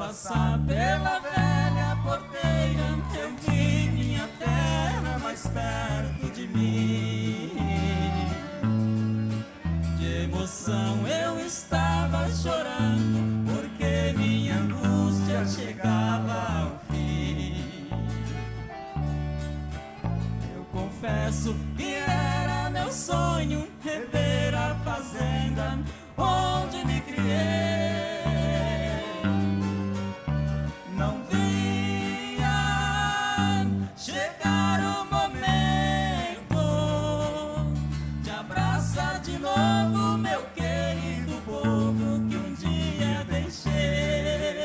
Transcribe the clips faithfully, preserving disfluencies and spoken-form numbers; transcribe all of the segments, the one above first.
passar pela velha porteira, eu vi minha terra mais perto de mim. De emoção eu estava chorando, porque minha angústia chegava ao fim. Eu confesso que era meu sonho rever a fazenda onde me criei. Não via chegar o momento de abraçar de novo meu querido povo que um dia deixei.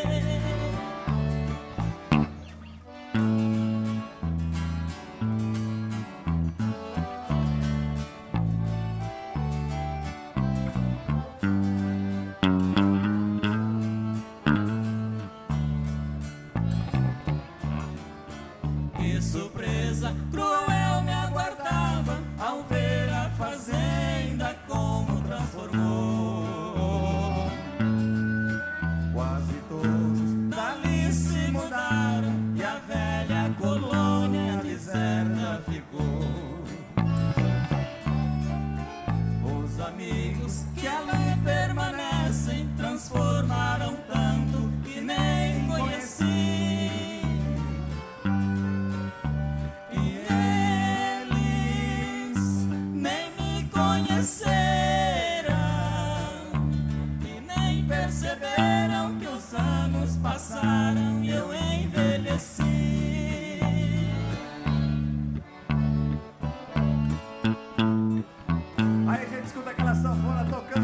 Que surpresa cruel me aguardava ao ver a fazenda como transformou. Quase todos dali se mudaram e a velha colônia deserta ficou. Os amigos que ali permanecem transformaram tanto que nem conheci. E nem perceberam que os anos passaram e eu envelheci. Aí a gente escuta aquela sanfona tocando.